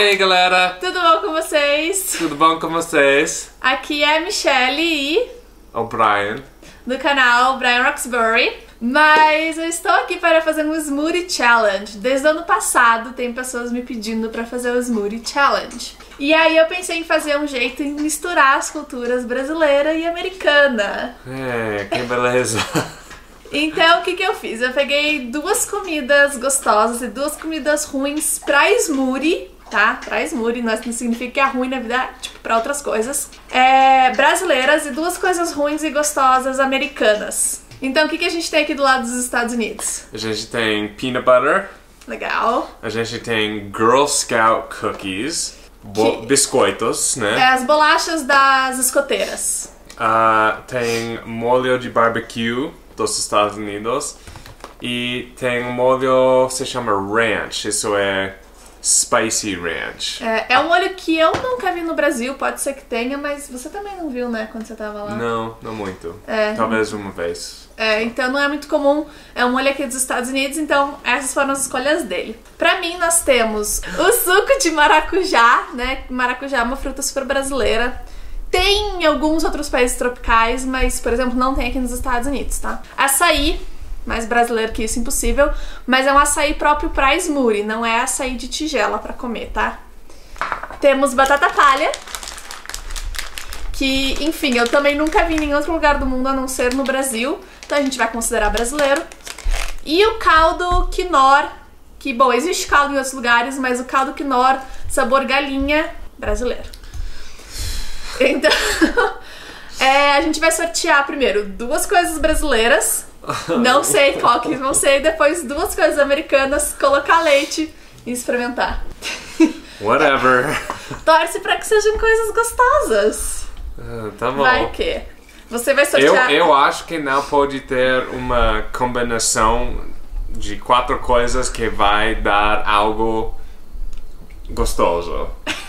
aí, galera? Tudo bom com vocês? Tudo bom com vocês? Aqui é a Michelle e... O Brian. do canal Brian Roxbury. Mas eu estou aqui para fazer um Smoothie Challenge. Desde o ano passado tem pessoas me pedindo para fazer o Smoothie Challenge. E aí eu pensei em fazer um jeito em misturar as culturas brasileira e americana. Que beleza. Então, o que eu fiz? Eu peguei duas comidas gostosas e duas comidas ruins pra smoothie, tá? Pra smoothie, não significa que é ruim na vida, tipo, pra outras coisas. Brasileiras e duas coisas ruins e gostosas americanas. Então, o que a gente tem aqui do lado dos Estados Unidos? A gente tem peanut butter. Legal. A gente tem Girl Scout cookies. Biscoitos, né? As bolachas das escoteiras. Tem molho de barbecue dos Estados Unidos. E tem um molho que se chama ranch. Isso é spicy ranch. É um molho que eu nunca vi no Brasil. Pode ser que tenha, mas você também não viu, né? Quando você tava lá. Não muito. Talvez uma vez. Então não é muito comum. É um molho aqui dos Estados Unidos, então essas foram as escolhas dele. Pra mim, nós temos o suco de maracujá, né? Maracujá é uma fruta super brasileira. Tem em alguns outros países tropicais, mas, por exemplo, não tem aqui nos Estados Unidos, tá? Açaí, mais brasileiro que isso, impossível. Mas é um açaí próprio pra smoothie, não é açaí de tigela pra comer, tá? Temos batata palha, que, enfim, eu também nunca vi em nenhum outro lugar do mundo a não ser no Brasil. Então a gente vai considerar brasileiro. E o caldo Knorr, que, bom, existe caldo em outros lugares, mas o caldo Knorr, sabor galinha, brasileiro. Então, a gente vai sortear primeiro duas coisas brasileiras, não sei qual que vão ser, e depois duas coisas americanas, colocar leite e experimentar. Whatever. Torce pra que sejam coisas gostosas. Tá bom. Vai que... Você vai sortear... Eu acho que não pode ter uma combinação de 4 coisas que vai dar algo gostoso.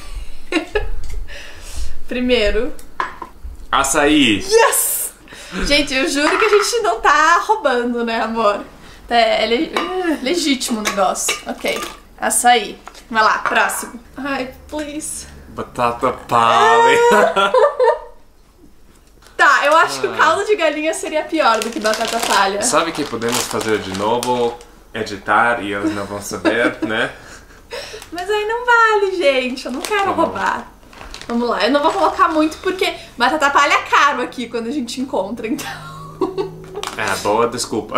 Primeiro... açaí. Yes! Gente, eu juro que a gente não tá roubando, né, amor? É legítimo o negócio. Ok. Açaí. Vai lá, próximo. Ai, please. Batata palha. Tá, eu acho que o caldo de galinha seria pior do que batata palha. Sabe que podemos fazer de novo, editar e eles não vão saber, né? Mas aí não vale, gente. Eu não quero roubar. Vamos lá, eu não vou colocar muito porque batata palha é caro aqui quando a gente encontra, então... boa desculpa.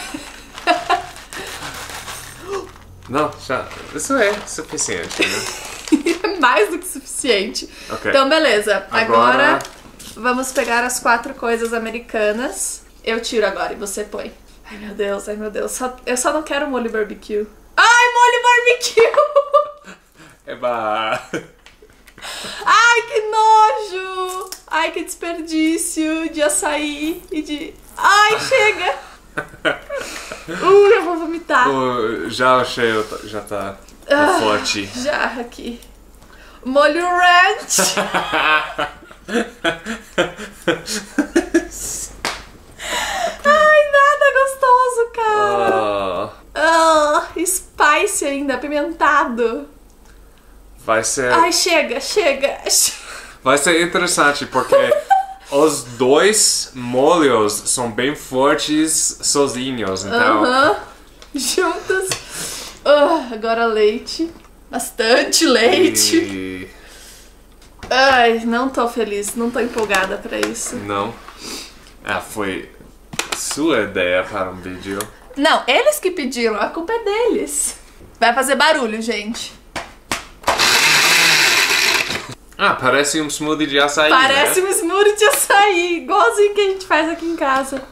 Não, já... Isso é suficiente, né? É mais do que suficiente. Okay. Então, beleza. Agora vamos pegar as 4 coisas americanas. Eu tiro agora e você põe. Ai, meu Deus, ai, meu Deus. Eu só não quero molho barbecue. Ai, molho barbecue! Eba! Ai, que nojo! Ai, que desperdício de açaí e de... Ai, chega! Eu vou vomitar. Já achei, já tá forte. Já aqui. Molho ranch! Ai, nada gostoso, cara! Spicy ainda, apimentado. Vai ser... Ai, chega. Vai ser interessante porque os dois molhos são bem fortes sozinhos, então... Juntos. Agora leite. Bastante leite. Ai, não tô feliz, não tô empolgada pra isso. Não? Foi sua ideia para um vídeo. Não, eles que pediram, a culpa é deles. Vai fazer barulho, gente. Parece um smoothie de açaí, Parece né? um smoothie de açaí, igualzinho que a gente faz aqui em casa.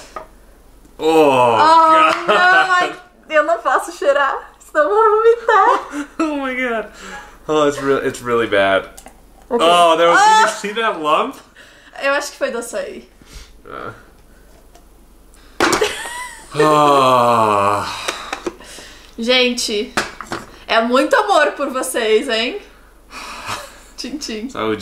Não, eu não posso cheirar, senão eu vou vomitar. Oh my god. It's really bad. Okay. Did you see that lump? Eu acho que foi do açaí. Gente, é muito amor por vocês, hein? Tchim, tchim. Saúde.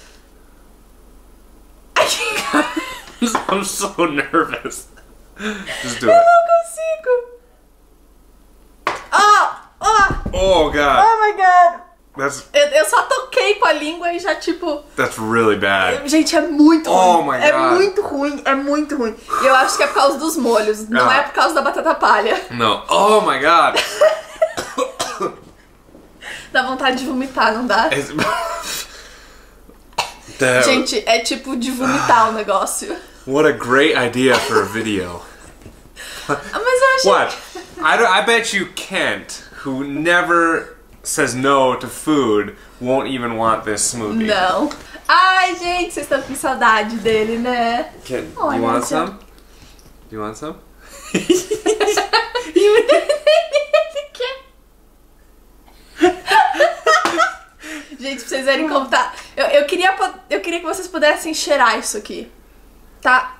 I'm so nervous. Just do it. Eu não consigo. Oh, Oh god. Oh my god. Eu só toquei com a língua e já, tipo... That's really bad. Gente, é muito ruim. Oh my God. É muito ruim, é muito ruim. E eu acho que é por causa dos molhos, não é por causa da batata palha. Não. Oh my God. Dá vontade de vomitar, não dá? Gente, é tipo de vomitar o negócio. What a great idea for a video. Mas eu achei... What? I bet you Kent, who never says no to food, won't even want this smoothie. Não. Ai, gente, vocês estão com saudade dele, né? Kent, Olha, you want já- some? You want some? Gente, pra vocês verem como tá. Eu queria que vocês pudessem cheirar isso aqui. Tá?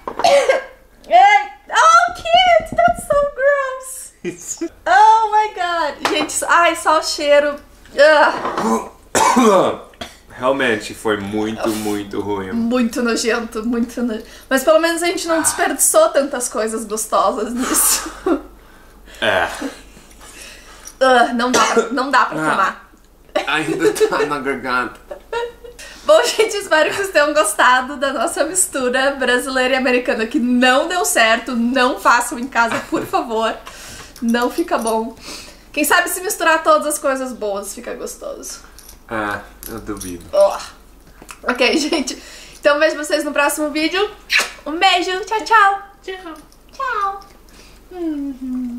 Oh, Kit, that's so gross. Oh my God. Gente, ai, só o cheiro. Realmente foi muito ruim. Muito nojento, muito nojento. Mas pelo menos a gente não desperdiçou tantas coisas gostosas nisso. É. Não dá pra tomar. Ainda tá na garganta. Bom, gente, espero que vocês tenham gostado da nossa mistura brasileira e americana, que não deu certo. Não façam em casa, por favor. Não fica bom. Quem sabe se misturar todas as coisas boas fica gostoso. Ah, eu duvido. Ok, gente. Então vejo vocês no próximo vídeo. Um beijo. Tchau, tchau. Tchau. Tchau.